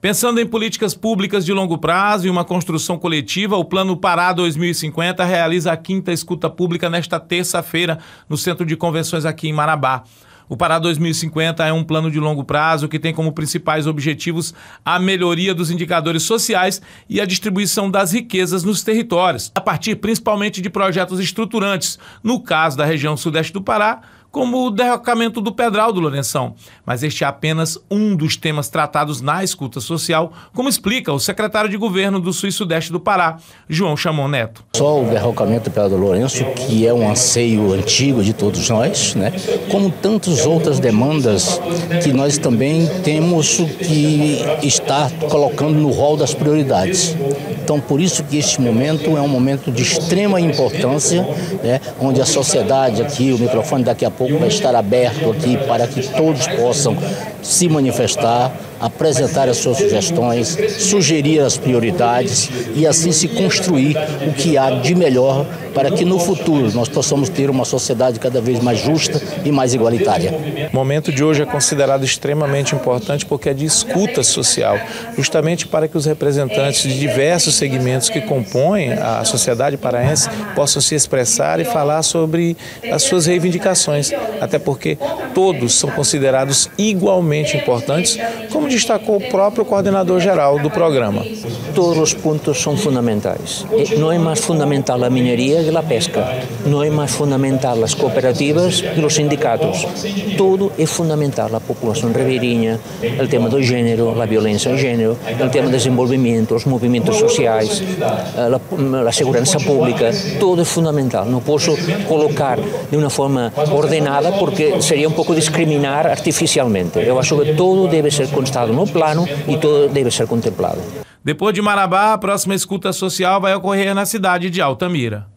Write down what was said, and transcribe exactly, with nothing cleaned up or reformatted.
Pensando em políticas públicas de longo prazo e uma construção coletiva, o Plano Pará dois mil e cinquenta realiza a quinta escuta pública nesta terça-feira no Centro de Convenções aqui em Marabá. O Pará dois mil e cinquenta é um plano de longo prazo que tem como principais objetivos a melhoria dos indicadores sociais e a distribuição das riquezas nos territórios, a partir principalmente de projetos estruturantes, no caso da região sudeste do Pará, como o derrocamento do Pedral do Lourenção. Mas este é apenas um dos temas tratados na escuta social, como explica o secretário de Governo do Sul e Sudeste do Pará, João Chamon Neto. Só o derrocamento do Pedral do Lourenço, que é um anseio antigo de todos nós, né? Como tantas outras demandas que nós também temos que estar colocando no rol das prioridades. Então, por isso que este momento é um momento de extrema importância, né? Onde a sociedade aqui, o microfone daqui a pouco vai estar aberto aqui para que todos possam se manifestar, apresentar as suas sugestões, sugerir as prioridades e assim se construir o que há de melhor para que no futuro nós possamos ter uma sociedade cada vez mais justa e mais igualitária. O momento de hoje é considerado extremamente importante porque é de escuta social, justamente para que os representantes de diversos segmentos que compõem a sociedade paraense possam se expressar e falar sobre as suas reivindicações, até porque todos são considerados igualmente importantes, como destacou o próprio coordenador-geral do programa. Todos os pontos são fundamentais. Não é mais fundamental a mineria que a pesca. Não é mais fundamental as cooperativas que os sindicatos. Tudo é fundamental. A população ribeirinha, o tema do gênero, a violência de gênero, o tema do desenvolvimento, os movimentos sociais, a, a segurança pública, tudo é fundamental. Não posso colocar de uma forma ordenada porque seria um pouco discriminar artificialmente. Eu acho que tudo deve ser constado no plano e tudo deve ser contemplado. Depois de Marabá, a próxima escuta social vai ocorrer na cidade de Altamira.